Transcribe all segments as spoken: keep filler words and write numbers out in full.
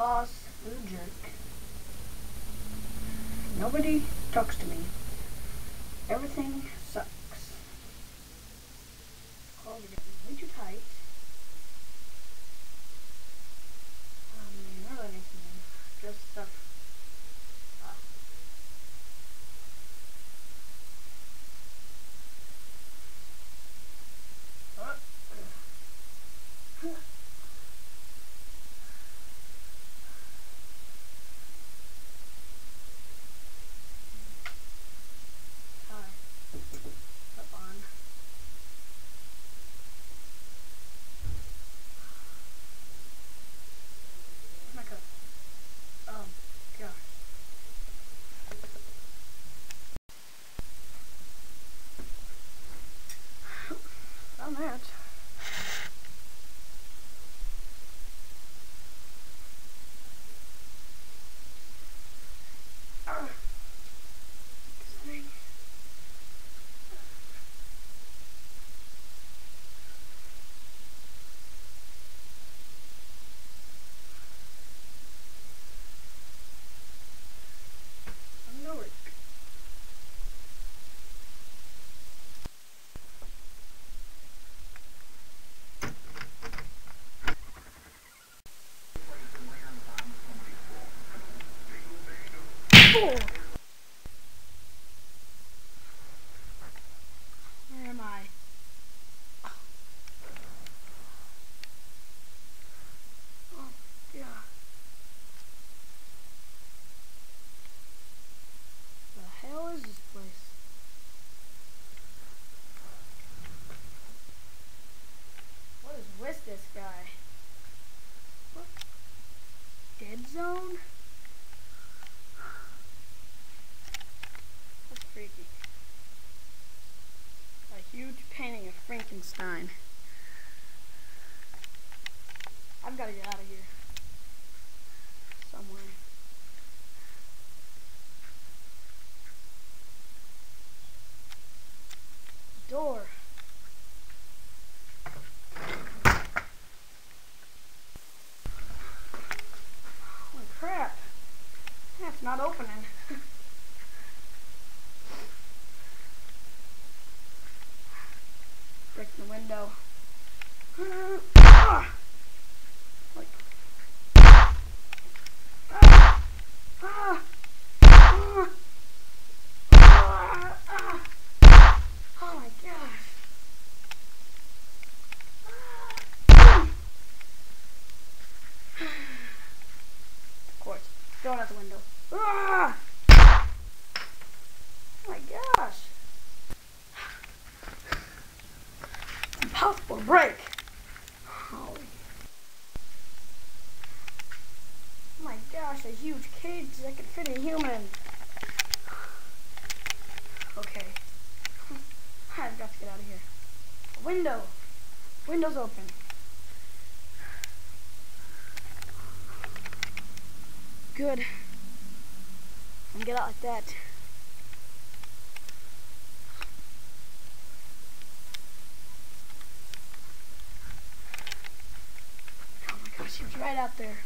boss is a jerk. Nobody talks to me. Everything sucks. Clothes are getting way too tight. Um, I really need some dress stuff. Ah. Uh. Up on. My cup. Um, gosh. Found that. Ah. This thing. I'm gonna work. Oh. Where am I? Oh, yeah. The hell is this place? What is with this guy? What? Dead zone? That's freaky. A huge painting of Frankenstein. I've got to get out of here. Somewhere. Door. Holy crap. That's not opening. Break the window. Ah! Like. Ah! Ah! Ah! Ah! Ah! Oh my gosh. Ah! Of course. Throw it out the window. Ah! Oh my gosh. Impossible to break. Holy. Oh my gosh, a huge cage that could fit a human. Okay. I've got to get out of here. A window. Window's open. Good. I'm gonna get out like that. Oh my gosh, he was right out there.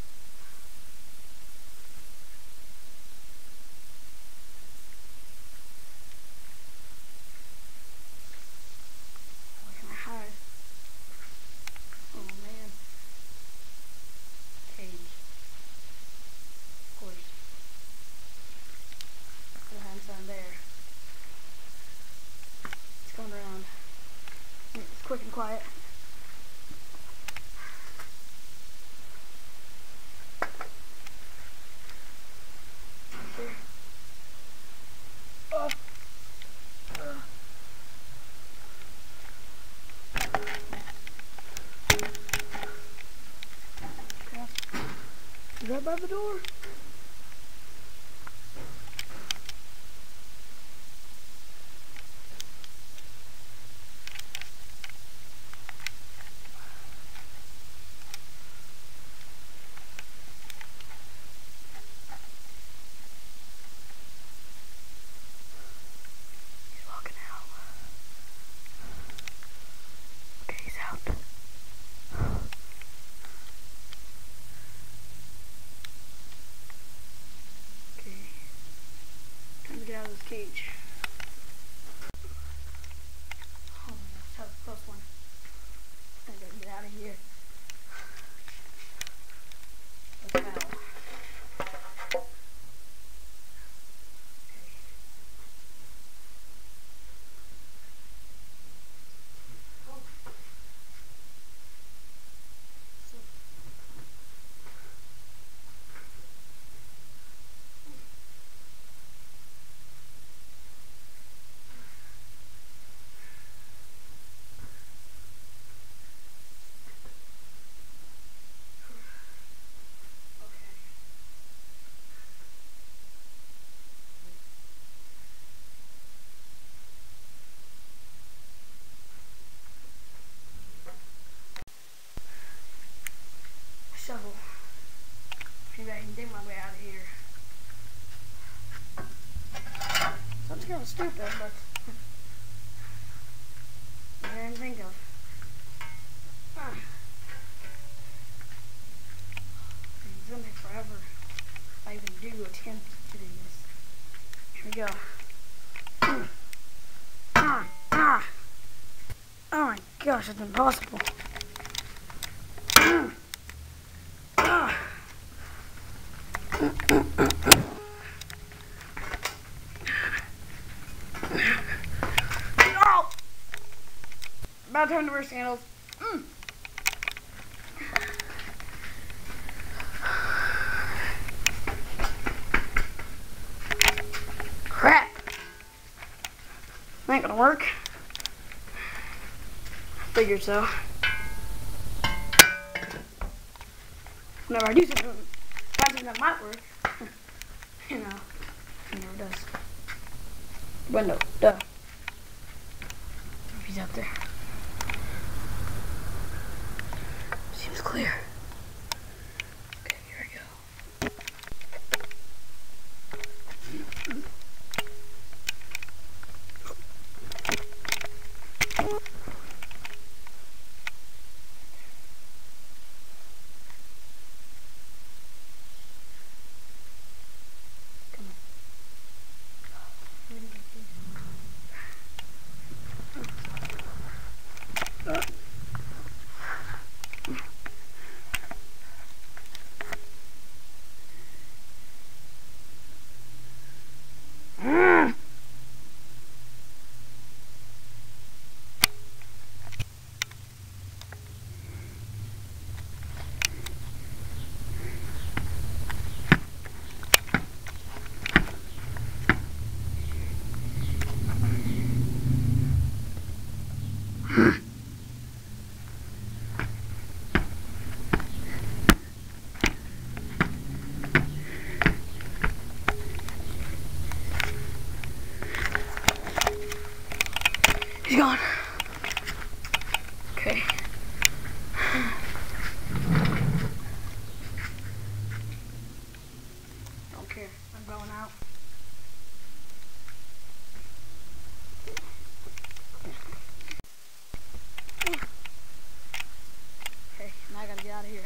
Where can I hide? Oh man. Cage. Of course. Put a hand sign there. It's going around. It's quick and quiet. Here. Oh. Uh. Is that by the door? He's walking out. Okay, he's out. Maybe I can dig my way out of here. Sounds kind of stupid, but I didn't think of. Ah. It's gonna take forever if I even do attempt to do this. Here we go. Ah, ah. Oh my gosh, it's impossible. Ah. Ah. Oh! About time to wear sandals. Mm. Crap. Ain't gonna work. Figured so. Whenever I do something, find something that might work, you know, it never does. Window, duh. If he's out there. Seems clear. Okay, here we go. He's gone. Okay. Don't care. I'm going out. Okay, now I gotta get out of here.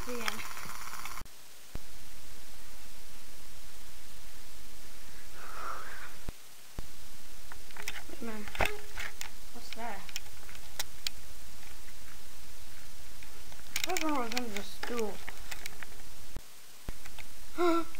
The end. Wait a minute. What's that? I don't know what's under the stool.